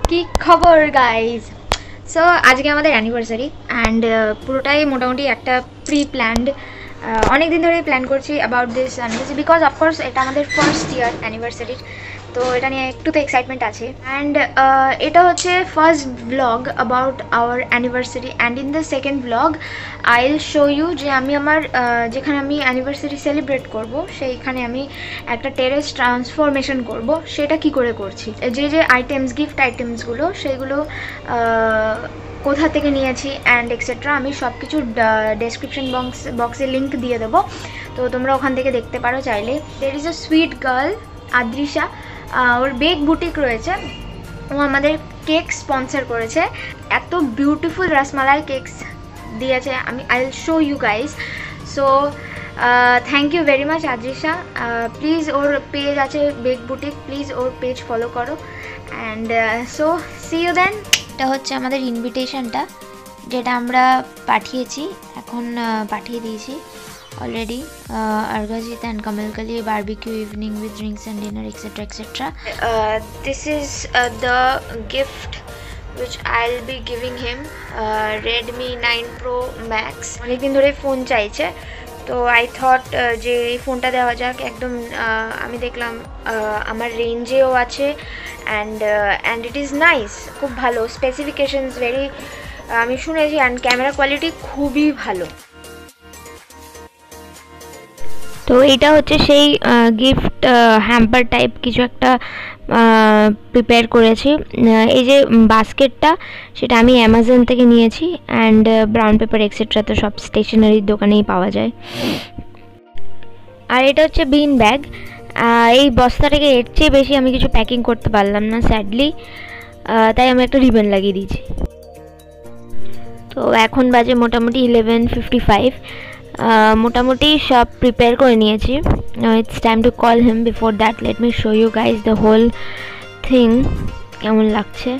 কি খবর guys? So আজকে আমাদের অ্যানিভার্সারি অ্যান্ড পুরোটাই মোটামুটি একটা প্রি প্ল্যান্ড। অনেক দিন ধরেই প্ল্যান করছি about this anniversary, because of course এটা আমাদের ফার্স্ট ইয়ার অ্যানিভার্সারির, তো এটা নিয়ে একটু তো এক্সাইটমেন্ট আছে। অ্যান্ড এটা হচ্ছে first blog about our anniversary, and in the second blog I will show you যে আমি আমার যেখানে আমি অ্যানিভার্সারি সেলিব্রেট করব সেইখানে আমি একটা টেরেস ট্রান্সফরমেশন করব, সেটা কি করে করছি, যে যে আইটেমস, গিফট আইটেমসগুলো, সেইগুলো কোথা থেকে নিয়েছি অ্যান্ড এক্সেট্রা, আমি সব কিছু ডেসক্রিপশন বক্সে লিঙ্ক দিয়ে দেবো, তো তোমরা ওখান থেকে দেখতে পারো চাইলে। There is a sweet girl Adrisha, ওর বেক বুটিক রয়েছে, ও আমাদের কেক স্পন্সর করেছে, এত বিউটিফুল রসমালাই কেকস দিয়েছে। I will show you guys. So thank you very much Adrisha. Please ওর পেজ আছে বেক বুটিক, প্লিজ ওর পেজ ফলো করো। And so see you then. এটা হচ্ছে আমাদের ইনভিটেশনটা, যেটা আমরা পাঠিয়েছি, এখন পাঠিয়ে দিয়েছি already. Argajit and Kamalkali barbecue evening with drinks and dinner etc etc. This is the gift which I'll be giving him, Redmi 9 Pro Max. অনেকদিন ধরে ফোন চাইছে, তো আই থট যে এই ফোনটা দেওয়া যাক। একদম আমি দেখলাম আমার রেঞ্জেও আছে অ্যান্ড ইট ইজ নাইস, খুব ভালো স্পেসিফিকেশনস, ভেরি, আমি শুনেছি, অ্যান্ড ক্যামেরা কোয়ালিটি খুবই ভালো। তো এইটা হচ্ছে সেই গিফট হ্যাম্পার টাইপ কিছু একটা প্রিপেয়ার করেছি। এই যে বাস্কেটটা, সেটা আমি অ্যামাজন থেকে নিয়েছি, অ্যান্ড ব্রাউন পেপার এক্সেট্রা তো সব স্টেশনারির দোকানেই পাওয়া যায়। আর এটা হচ্ছে বিন ব্যাগ। এই বস্তাটাকে এর চেয়ে বেশি আমি কিছু প্যাকিং করতে পারলাম না স্যাডলি, তাই আমি একটা রিবন লাগিয়ে দিয়েছি। তো এখন বাজে মোটামুটি 11:55, মোটামুটি সব প্রিপেয়ার করে নিয়েছি। It's time to call him. Before that let me show you guys the whole thing, কেমন লাগছে।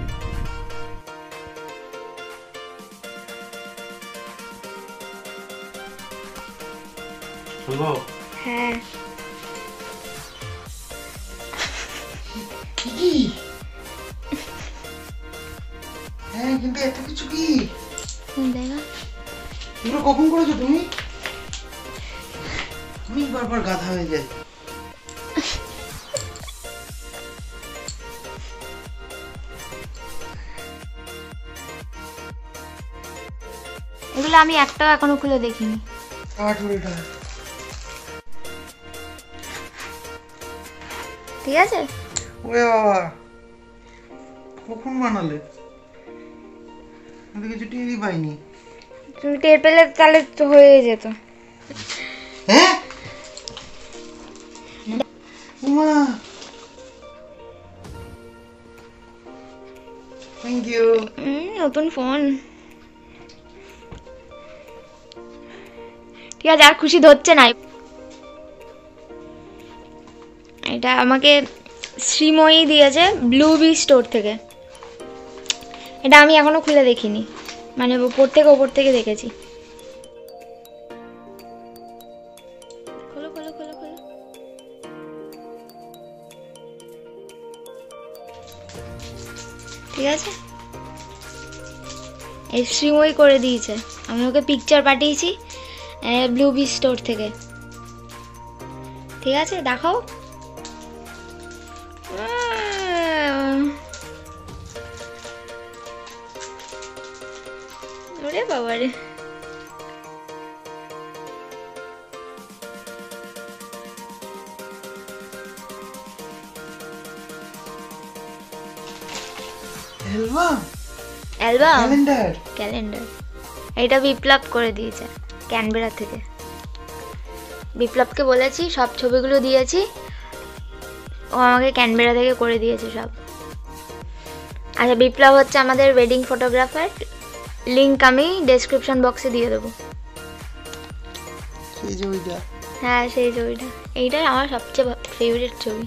হ্যাঁ, হ্যাঁ, কিন্তু এত কিছু কি দেখা এগুলো কখন করেছো তুমি? আমি বারবার গাধা হয়ে যাই। এগুলো আমি একটাও এখনো খুলে দেখিনি। ঠিক আছে, ওরে বাবা, কখন বানালে? আমি কিছু টেরই পাইনি। তুমি টের পেলে তাহলে তো হয়ে যেত। হ্যাঁ মা, থ্যাংক ইউ। নতুন ফোন, ঠিক আছে, আর খুশি ধরছে না। এটা আমাকে শ্রীময়ী দিয়েছে ব্লু বি স্টোর থেকে। এটা আমি এখনো খুলে দেখিনি, মানে ওপর থেকে দেখেছি। খোলো খোলো খোলো খোলো। ঠিক আছে, এই শ্রীময়ী করে দিয়েছে, আমি ওকে পিকচার পাঠিয়েছি ব্লু বি স্টোর থেকে। ঠিক আছে, দেখাও। ওরে বাবা রে, অ্যালবাম, ক্যালেন্ডার। এটা বিপ্লব করে দিয়েছে ক্যানবেরা থেকে। বিপ্লবকে বলেছি, সব ছবিগুলো দিয়েছি, ও আমাকে ক্যানবেরা থেকে করে দিয়েছে সব। আচ্ছা, বিপ্লব হচ্ছে আমাদের ওয়েডিং ফটোগ্রাফার, লিঙ্ক আমি ডেসক্রিপশন বক্সে দিয়ে দেবো। হ্যাঁ, সেই ছবিটা, এইটাই আমার সবচেয়ে ফেভারিট ছবি।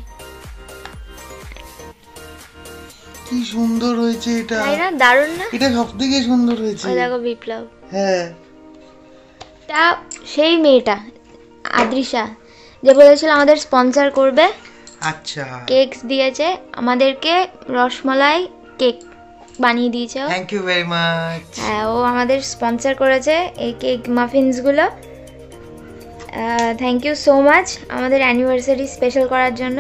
কি সুন্দর হয়েছে এটা, তাই না? দারুণ না? এটা সবথেকে সুন্দর হয়েছে। ওই দেখো বিপ্লব। হ্যাঁ, তা সেই মেয়েটা আদ্রিশা যে বলেছিল আমাদের স্পন্সর করবে, আচ্ছা, কেকস দিয়েছে আমাদেরকে, রসমালাই কেক বানিয়ে দিয়েছে। Thank you very much. হ্যাঁ, ও আমাদের স্পন্সর করেছে এই কেক মাফিনসগুলো। থ্যাংক ইউ সো মাচ আমাদের অ্যানিভার্সারি স্পেশাল করার জন্য।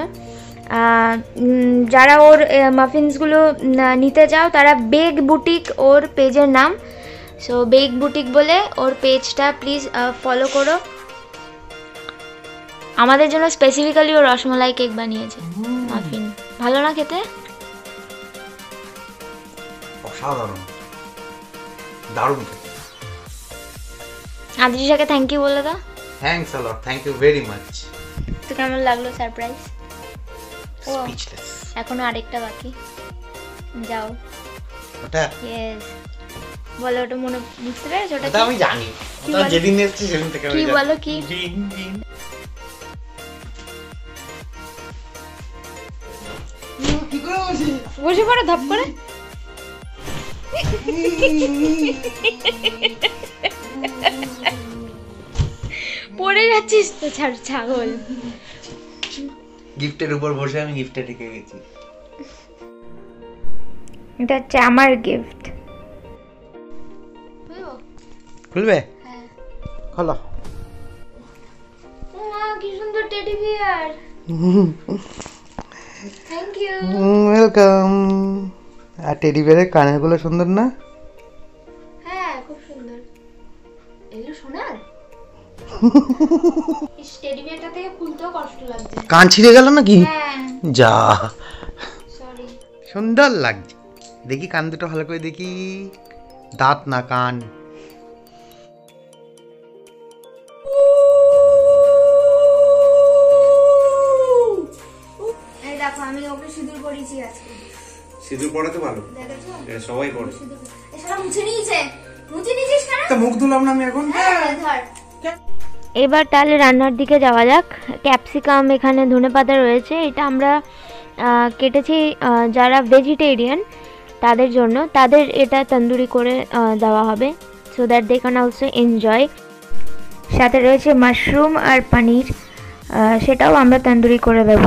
যারা ওর মাফিনসগুলো নিতে চাও তারা বেক বুটিক ওর পেজের নাম। সো বেক বুটিক বলে ওর পেজটা প্লিজ ফলো করো। আমাদের জন্য স্পেসিফিক্যালি ও রসমালাই কেক বানিয়েছে মাফিন। ভালো না খেতে? অসাধারণ, দারুণ খেতে। আদ্রিশাকে থ্যাংক ইউ বলে দাও। Thanks a lot, thank you very much. তো কেমন লাগলো সারপ্রাইজ? স্পিচলেস। এখনো আরেকটা বাকি, যাও। ওটা ইয়েস, বলো। ওটা মনে বুঝতে পেরেছো? ওটা ওটা আমি জানি, ওটা যেদিন এসেছি সেদিন থেকে আমি কি জানি। বলো কি? Green green. কি করে বসে পড়ো ধপ করে। পড়ে যাচ্ছিস তো ছাগল। গিফটের উপর বসে আমি গিফটে রেখে গেছি। এটা হচ্ছে আমার গিফট। খুলবে? হ্যাঁ। খোলো। ওয়া কি সুন্দর teddy bear. Thank you. Welcome. আর টেডি বিয়ারের কানেরগুলো সুন্দর না? হ্যাঁ, খুব সুন্দর। এগুলো সোনার। এই টেডি বিয়ারটা থেকে খুলতেও কষ্ট লাগছে। কান ছিঁড়ে গেল নাকি? হ্যাঁ, যা, সরি। সুন্দর লাগছে। দেখি কান দুটো ভালো করে দেখি, দাঁত না কান। এই দেখো আমি ওকে সিঁদুর পরিয়েছি আজকে। সিঁদুর পড়াতে ভালো, দেখেছো? এটা সবাই পড়ে। এসব মুছে নিয়েছে। মুছে নিয়েছিস কেন? তো মুখ ধুলাম না আমি এখন। ধর। এবার তাহলে রান্নার দিকে যাওয়া যাক। ক্যাপসিকাম, এখানে ধনেপাতা রয়েছে। এটা আমরা কেটেছি যারা ভেজিটেরিয়ান তাদের জন্য। তাদের এটা তন্দুরি করে দেওয়া হবে, so that they can also enjoy. সাথে রয়েছে মাশরুম আর পনির, সেটাও আমরা তন্দুরি করে দেবো।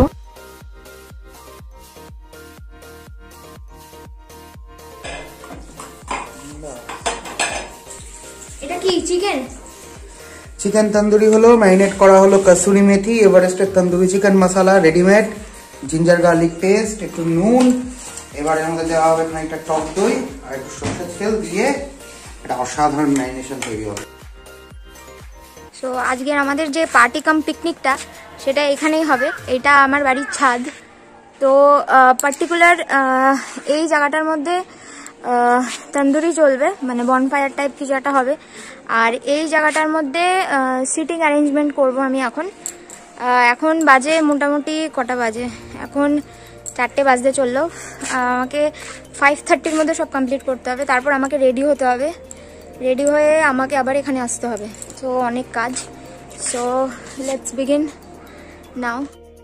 এটা কি চিকেন? চিকেন তন্দুরি হলো, ম্যারিনেট করা হলো কসুরি মেথি, এভারেস্টের tandoori chicken masala readymade, ginger garlic paste, একটু নুন। এবার এর মধ্যে দেওয়া হবে খানিকটা টক দই আর একটু সরষের তেল দিয়ে এটা অসাধারণ ম্যারিনেশন তৈরি হবে। সো আজকের আমাদের যে পার্টি কাম পিকনিকটা সেটা এখানেই হবে। এটা আমার বাড়ির ছাদ। তো পার্টিকুলার এই জায়গাটার মধ্যে তন্দুরি চলবে, মানে বনফায়ার টাইপ কিছু একটা হবে। আর এই জায়গাটার মধ্যে সিটিং অ্যারেঞ্জমেন্ট করব আমি এখন। এখন বাজে মোটামুটি কটা বাজে? এখন 4টে বাজতে চললো। আমাকে 5:30-র মধ্যে সব কমপ্লিট করতে হবে। তারপর আমাকে রেডি হতে হবে। রেডি হয়ে আমাকে আবার এখানে আসতে হবে। সো অনেক কাজ। So let's begin now.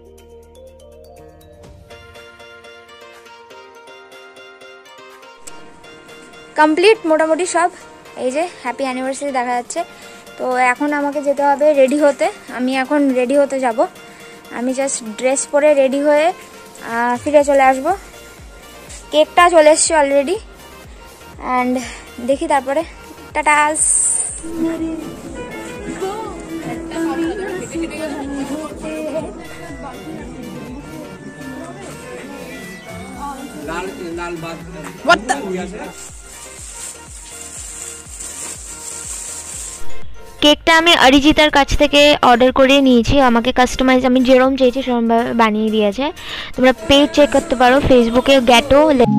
Complete মোটামুটি সব। এই যে হ্যাপি অ্যানিভার্সারি দেখা যাচ্ছে। তো এখন আমাকে যেতে হবে রেডি হতে। আমি এখন রেডি হতে যাব। আমি জাস্ট ড্রেস পরে রেডি হয়ে ফিরে চলে আসব। কেকটা চলে এসছে অলরেডি। অ্যান্ড দেখি তারপরে। টাটা। কেকটা আমি অরিজিতার কাছ থেকে অর্ডার করে নিয়েছি। আমাকে কাস্টমাইজ আমি যেরকম চেয়েছি সেরকমভাবে বানিয়ে দিয়েছে। তোমরা পেজ চেক করতে পারো ফেসবুকে, gateau.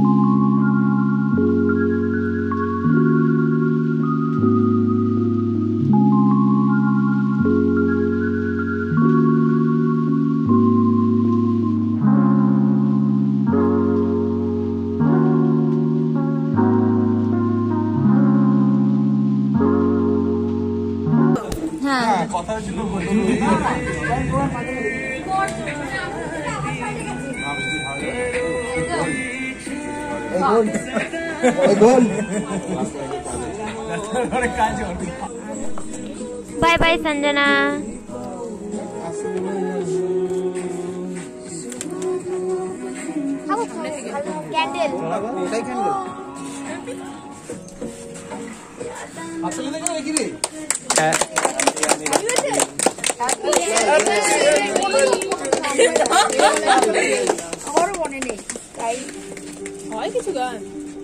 Bye bye Sanjana. Candy candle এটাই ক্যান্ডেল আসলে দেখো কি রে হ্যাঁ আমারও মনে নেই তাই হয় কিছু গান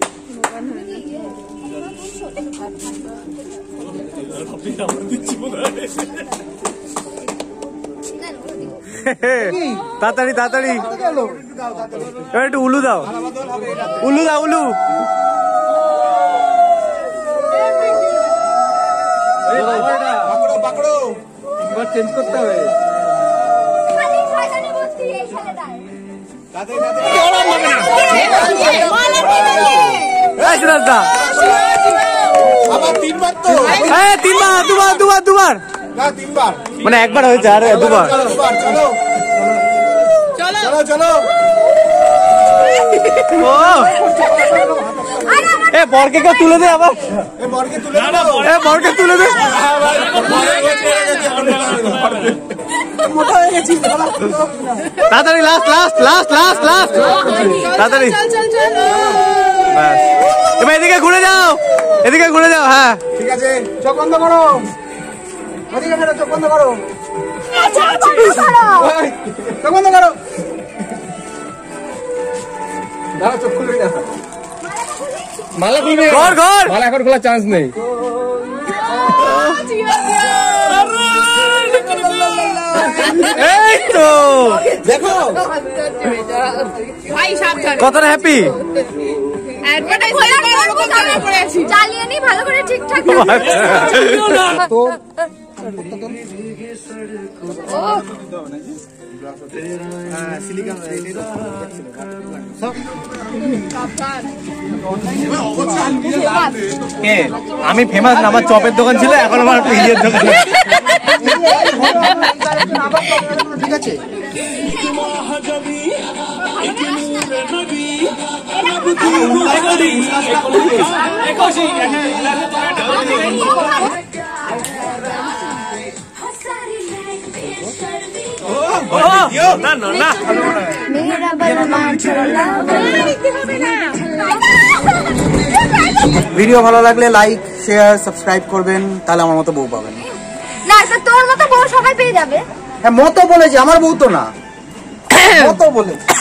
তাড়াতাড়ি তাড়াতাড়ি এবার একটু উলু দাও উলু দাও উলু চেঞ্জ করতে হবে দুবার মানে একবার হয়েছে আরে দুবার চলো চলো ও এ বরকে কেউ তুলে দে আবার এ বরকে তুলে দে তাড়াতাড়ি last last last last last তাড়াতাড়ি ব্যাস এবার এদিকে ঘুরে যাও হ্যাঁ ঠিক আছে চোখ বন্ধ করো ওদিকে ফেরো চোখ বন্ধ করো চোখ বন্ধ করো দাঁড়া চোখ খুলবি না মালা খুলবে ঘর ঘর মালা এখন খোলার চান্স নেই এই তো দেখো ভাই সাবধান কতটা হ্যাপি চালিয়ে নি ভালো করে ঠিকঠাক তো আমি ফেমাস না আমার চপের দোকান ছিল এখন আমার পিজের দোকান ঠিক আছে ভিডিও ভালো লাগলে লাইক শেয়ার সাবস্ক্রাইব করবেন তাহলে আমার মতো বউ পাবেন না তোর মতো বউ সবাই পেয়ে যাবে হ্যাঁ মতো বলেছি আমার বউ তো না মতো বলেছি